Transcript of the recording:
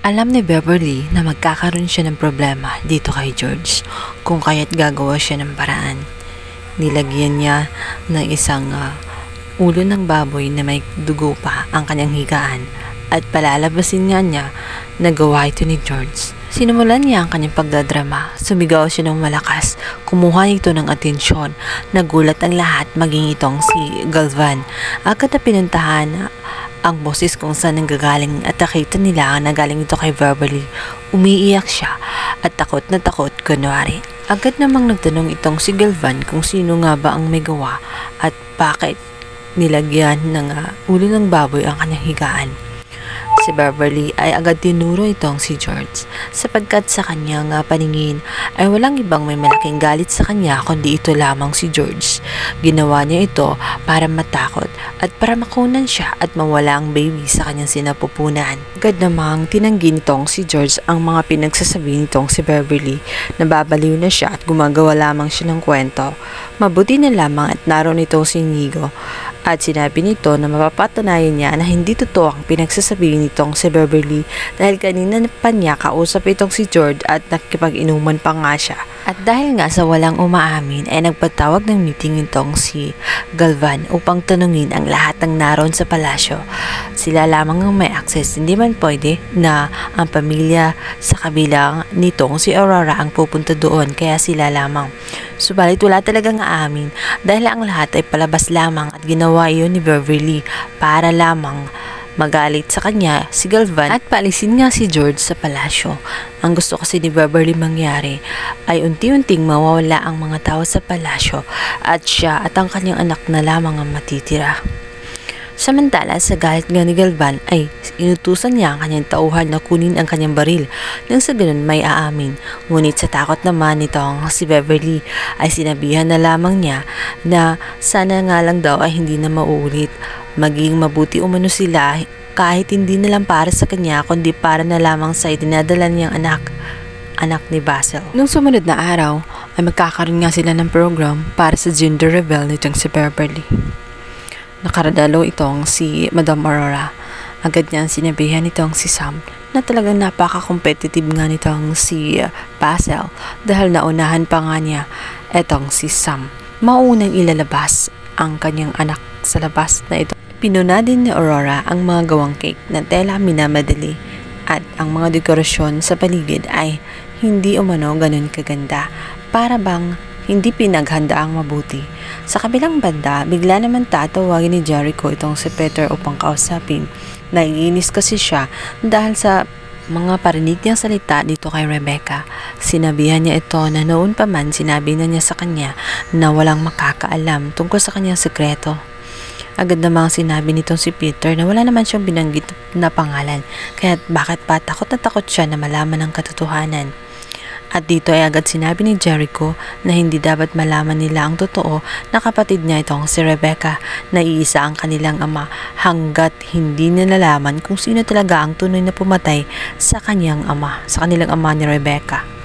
Alam ni Beverly na magkakaroon siya ng problema dito kay George kung kaya't gagawa siya ng paraan. Nilagyan niya ng isang ulo ng baboy na may dugo pa ang kanyang higaan at palalabasin nga niya na gawa ito ni George. Sinimulan niya ang kanyang pagdadrama. Sumigaw siya ng malakas. Kumuha ito ng atensyon. Nagulat ang lahat maging itong si Galvan. Agad na pinuntahan ang boses kung saan nanggagaling at nakita nila na galing ito kay Beverly. Umiiyak siya at takot na takot kunwari. Agad namang nagtanong itong si Galvan kung sino nga ba ang may gawa at bakit nilagyan ng ulo ng baboy ang kanyang higaan. Si Beverly ay agad tinuro itong si George sapagkat sa kanyang paningin ay walang ibang may malaking galit sa kanya kundi ito lamang si George. Ginawa niya ito para matakot at para makunan siya at mawala ang baby sa kanyang sinapupunan. Agad namang tinanggi nitong si George ang mga pinagsasabi nitong si Beverly. Nababaliw na siya at gumagawa lamang siya ng kwento. Mabuti na lamang at naroon itong si Inigo at sinabi nito na mapapatunayan niya na hindi totoo ang pinagsasabi nitong si Beverly dahil kanina pa niya kausap itong si George at nakikipag-inuman pa nga siya. At dahil nga sa walang umaamin ay nagpatawag ng meeting nitong si Galvan upang tanungin ang lahat ng naroon sa palasyo. Sila lamang ang may access, hindi man pwede na ang pamilya sa kabilang nitong si Aurora ang pupunta doon kaya sila lamang. Subalit wala talagang aamin dahil ang lahat ay palabas lamang at ginawa iyon ni Beverly para lamang magalit sa kanya si Galvan at paalisin nga si George sa palasyo. Ang gusto kasi ni Beverly mangyari ay unti-unting mawawala ang mga tao sa palasyo at siya at ang kanyang anak na lamang ang matitira. Samantala sa galit nga ni Galvan ay inutusan niya ang kanyang tauhan na kunin ang kanyang baril nang sa ganun may aamin. Ngunit sa takot naman nitong si Beverly ay sinabihan na lamang niya na sana nga lang daw ay hindi na mauulit. Maging mabuti umano sila kahit hindi na lang para sa kanya kundi para na lamang sa idinadala niyang anak ni Basil. Nung sumunod na araw ay magkakaroon nga sila ng program para sa gender reveal nitong si Beverly. Nakaradalo itong si Madam Aurora. Agad niyang sinabihan itong si Sam na talagang napaka-competitive nga nitong si Basil dahil naunahan pa nga niya itong si Sam. Maunang ilalabas ang kanyang anak sa labas na ito. Pinuna din ni Aurora ang mga gawang cake na tela minamadali at ang mga dekorasyon sa paligid ay hindi umano ganun kaganda. Para bang hindi pinaghanda ang mabuti. Sa kabilang banda, bigla naman tatawagin ni Jericho itong si Peter upang kausapin. Naiinis kasi siya dahil sa mga parinig niyang salita dito kay Rebecca. Sinabihan niya ito na noon pa man sinabi na niya sa kanya na walang makakaalam tungkol sa kanyang sekreto. Agad namang sinabi nitong si Peter na wala naman siyang binanggit na pangalan, kaya bakit pa takot na takot siya na malaman ang katotohanan. At dito ay agad sinabi ni Jericho na hindi dapat malaman nila ang totoo na kapatid niya itong si Rebecca na iisa ang kanilang ama hanggat hindi nalalaman kung sino talaga ang tunay na pumatay sa kanilang ama ni Rebecca.